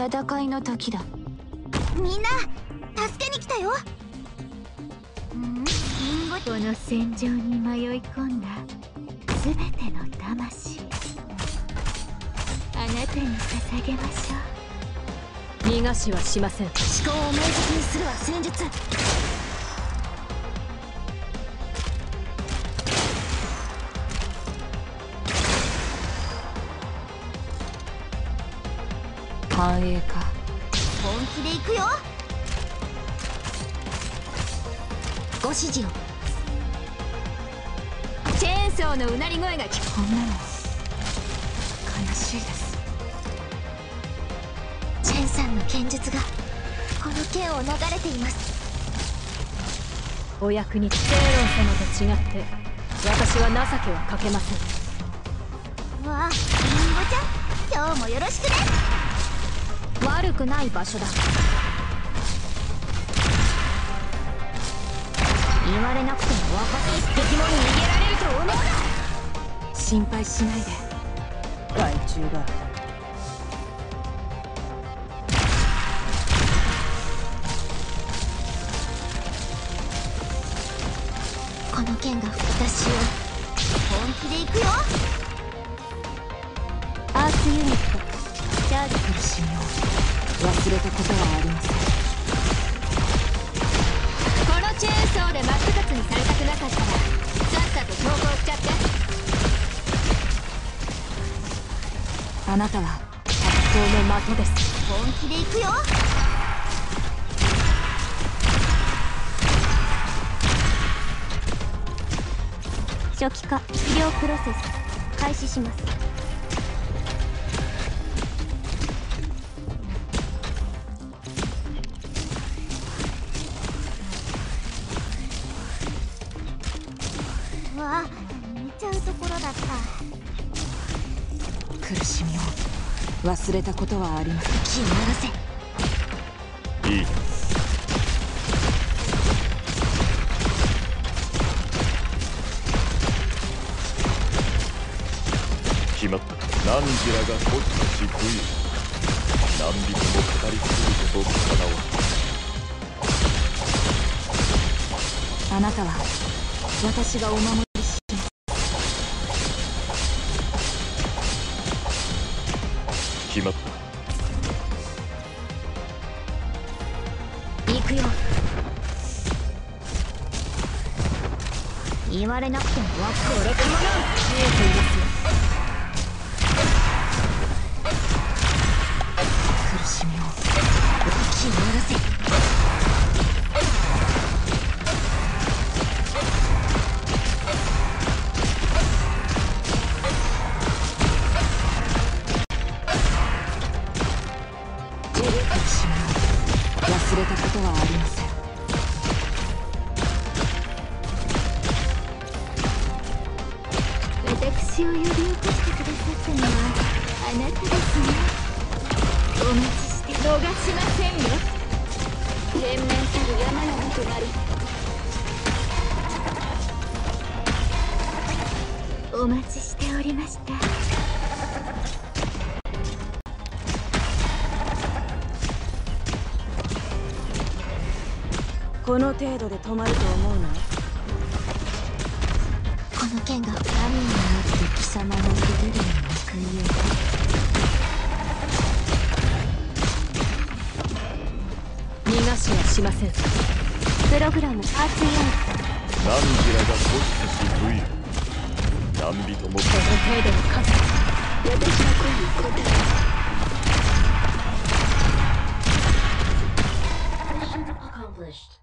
戦いの時だ。 みんな助けに来たよ。 この戦場に迷い込んだ全ての魂、あなたに捧げましょう。 逃がしはしません。 思考を明晰にするは戦術。 繁栄か。 本気で行くよ。ご指示を。 チェーンソーのうなり声が聞ここんなの悲しいです。 チェンさんの剣術がこの剣を流れています。 お役にチェーロン様と違って私は情けはかけません。 わあ、リンゴちゃん、今日もよろしくね。 悪くない場所だ。言われなくても分かって、敵も逃げられると思うな。 心配しないで。害虫が。 この剣が吹き出しを本気で行くよ。 アースユニットチャージ。 苦しみを忘れたことはありません。 このチェーンソーで真っ二つにされたくなかったらさっさと投降しちゃって。 あなたは発想の的です。 本気で行くよ。 初期化治療プロセス開始します。 わあ、寝ちゃうところだった。 苦しみを忘れたことはありません。 気を鳴らせ。 いい。決まった。何時らがこっちし食い。何人も語り継ぐことかなわ。 あなたは私がお守りします。 決まった。 行くよ。言われなくてもこれかもな。見えていますよ。 苦しみを気を鳴らせ。 忘れたことはありません。 私を呼び起こしてくださったのはあなたですね。お待ちして逃しませんよ。連綿たる山のとなる。お待ちしておりました。 この程度で止まると思うな。 この剣が神になって貴様の腕で報いよう。逃がしはしません。 プログラムアースユニット。 何時らがこっちし食い。何人もこの程度の数。 私の声に答え。Mission accomplished.